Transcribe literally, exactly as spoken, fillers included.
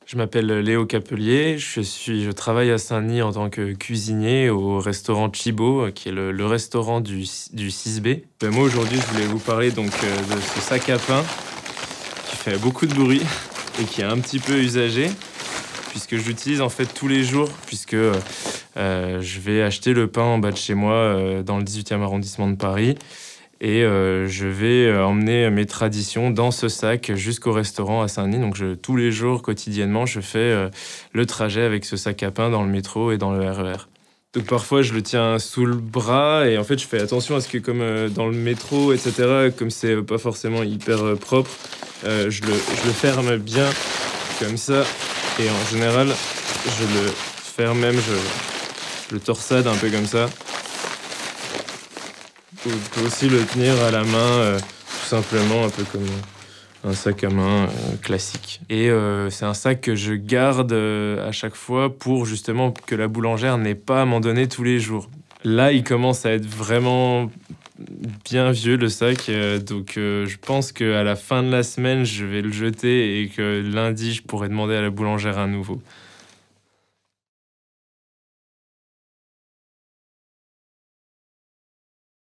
Je m'appelle Léo Capelier, je suis je travaille à Saint-Denis en tant que cuisinier au restaurant Chibo, qui est le le restaurant du s du six B. Bah, moi, aujourd'hui, je voulais vous parler donc, heu, de ce sac à pain qui fait beaucoup de bruit et qui est un petit peu usagé, puisque je l'utilise, en fait, tous les jours puisque, heu heu, je vais acheter le pain en bas de chez moi, heu, dans le dix-huitième arrondissement de Paris et heu, je vais, heu, emmener mes traditions dans ce sac jusqu'au restaurant à Saint-Denis. Donc je tous les jours, quotidiennement, je fais, heu, le trajet avec ce sac à pain dans le métro et dans le R E R. Donc parfois, je le tiens sous le bras et en fait, je fais attention à ce que comme, heu, dans le métro et cetera, comme c'est, heu, pas forcément hyper, heu, propre, heu, je le je le ferme bien comme ça et en général, je le ferme même, je je le torsade un peu comme ça. Vous pouvez aussi le tenir à la main, heu, tout simplement, un peu comme un sac à main, heu, classique et heu, c'est un sac que je garde, heu, à chaque fois pour justement que la boulangère n'ait pas à m'en donner tous les jours. Là, il commence à être vraiment bien vieux le sac, heu, donc heu, je pense qu'à la fin de la semaine, je vais le jeter et que lundi, je pourrai demander à la boulangère un nouveau.